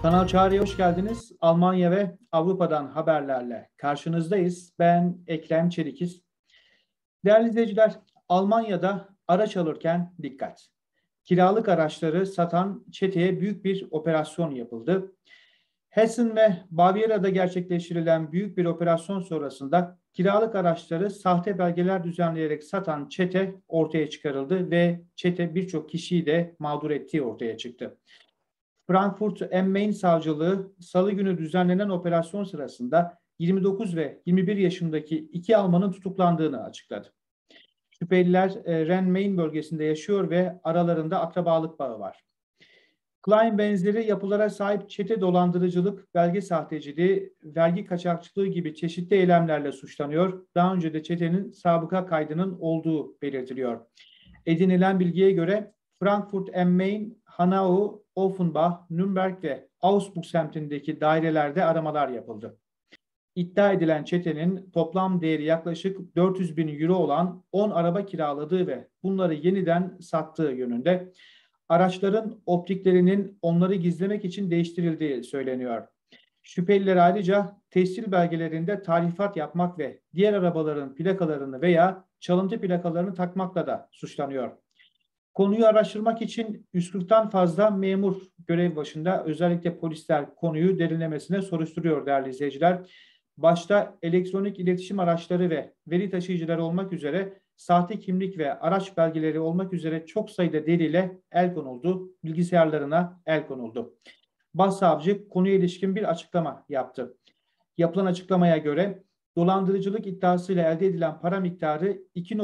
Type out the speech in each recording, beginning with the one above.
Kanal Çağrı'ya hoş geldiniz. Almanya ve Avrupa'dan haberlerle karşınızdayız. Ben Ekrem Çelikiz. Değerli izleyiciler, Almanya'da araç alırken dikkat. Kiralık araçları satan çeteye büyük bir operasyon yapıldı. Hessen ve Bavyera'da gerçekleştirilen büyük bir operasyon sonrasında kiralık araçları sahte belgeler düzenleyerek satan çete ortaya çıkarıldı ve çete birçok kişiyi de mağdur ettiği ortaya çıktı. Frankfurt am Main Savcılığı Salı günü düzenlenen operasyon sırasında 29 ve 21 yaşındaki iki Almanın tutuklandığını açıkladı. Şüpheliler Rhein-Main bölgesinde yaşıyor ve aralarında akrabalık bağı var. Klein benzeri yapılara sahip çete dolandırıcılık, belge sahteciliği, vergi kaçakçılığı gibi çeşitli eylemlerle suçlanıyor. Daha önce de çetenin sabıka kaydının olduğu belirtiliyor. Edinilen bilgiye göre Frankfurt am Main, Hanau, Offenbach, Nürnberg ve Augsburg semtindeki dairelerde aramalar yapıldı. İddia edilen çetenin toplam değeri yaklaşık 400 bin euro olan 10 araba kiraladığı ve bunları yeniden sattığı yönünde. Araçların optiklerinin onları gizlemek için değiştirildiği söyleniyor. Şüpheliler ayrıca tescil belgelerinde tarifat yapmak ve diğer arabaların plakalarını veya çalıntı plakalarını takmakla da suçlanıyor. Konuyu araştırmak için 140'tan fazla memur görev başında, özellikle polisler konuyu derinlemesine soruşturuyor değerli izleyiciler. Başta elektronik iletişim araçları ve veri taşıyıcıları olmak üzere sahte kimlik ve araç belgeleri olmak üzere çok sayıda delile el konuldu, bilgisayarlarına el konuldu. Başsavcı konuya ilişkin bir açıklama yaptı. Yapılan açıklamaya göre dolandırıcılık iddiasıyla elde edilen para miktarı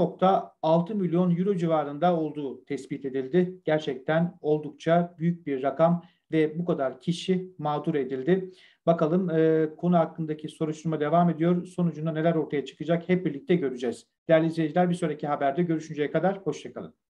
2,6 milyon euro civarında olduğu tespit edildi. Gerçekten oldukça büyük bir rakam ve bu kadar kişi mağdur edildi. Bakalım konu hakkındaki soruşturma devam ediyor. Sonucunda neler ortaya çıkacak hep birlikte göreceğiz. Değerli izleyiciler, bir sonraki haberde görüşünceye kadar hoşça kalın.